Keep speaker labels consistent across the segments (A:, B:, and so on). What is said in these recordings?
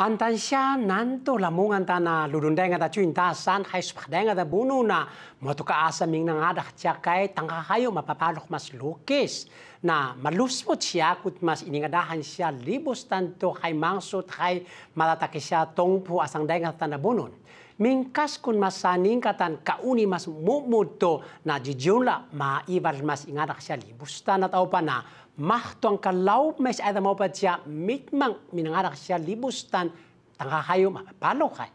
A: Antan siya nanto lamungan ta na lulunday nga ta san hay supakday nga ta buno na matukaasa ming nangadak siya kay tangkakayo mapapalok mas lukis na malusmot siya kut mas iningadahan siya libos tanto kay mangsot kay malataki siya tongpo asang day nga ta na bunon. Mingkas kun masaning katan kauni mas mumuto na jijula maibar mas ingadak siya libos tan at pa na mahtuang kalau mes ada mau baca mitmang minangarak siya libustan tangkakayo mapapalo kay.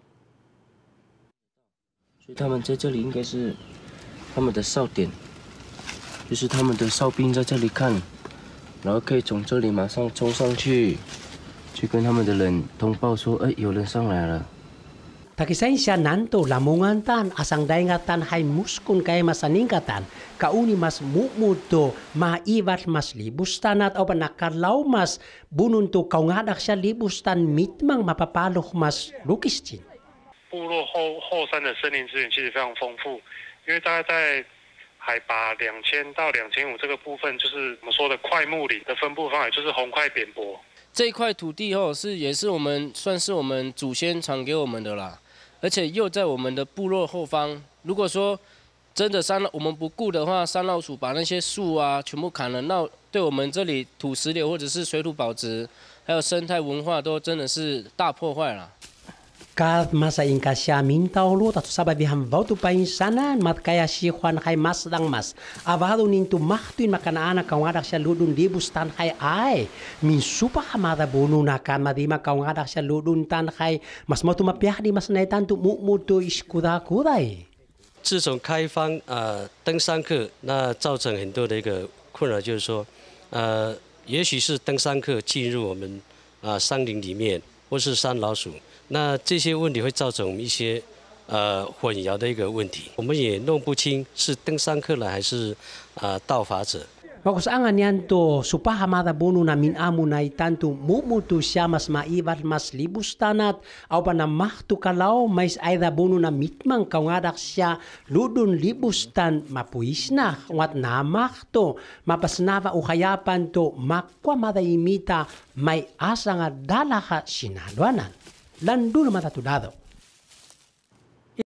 B: 所以他们在这里应该是他们的哨点，就是他们的哨兵在这里看，然后可以从这里马上冲上去，去跟他们的人通报说，哎，有人上来了。
A: Takisain siya nanto lamungan tan asang daingatan hay muskun kay masaningkatan kauni mas mumuto maibat mas libustan at o panakalaw mas bununto kaungadak siya libustan mitmang mapapalok mas lukistin.
C: 部落后山的森林资源其实非常丰富，因为大概在海拔2000到2500这个部分，就是我们说的块木林的分布方法，就是红块扁柏。
B: 这一块土地也是我们算是我们祖先传给我们的啦。 而且又在我们的部落后方。如果说真的我们不顾的话，山老鼠把那些树啊全部砍了，那对我们这里土石流或者是水土保持，还有生态文化都真的是大破坏了。
A: Kat masa ingka siya mintaw lo tatu sababi hambau tu pain sana mat kaya si Juan hay mas dang mas abado nintu mahtuin makana kawadak siya ludun libus tan hay ay min supa hamada bunu na kan madima kawadak siya ludun tan hay mas mau tu mapiah di mas naitan tu mutu iskuda kudai.
D: 自从开放登山客，那造成很多的一个困扰，就是说也许是登山客进入我们山林里面，或是山老鼠。 那这些问题会造成我们一些混淆的一个问题，我们也弄不清是登山客呢还是盗伐者。
A: Bagus angan yan to supaha mada bunu na minamu na itantu mumutu siya mas maibat mas libus tanat au pa na mahtu kalau mais aida bunu na mitmang kaungadak siya ludun libus tan mapuisna wat na mahto mapasnava ukayapan to makwa mada imita may asa nga dalaha sinadwanan. Landul matatudado.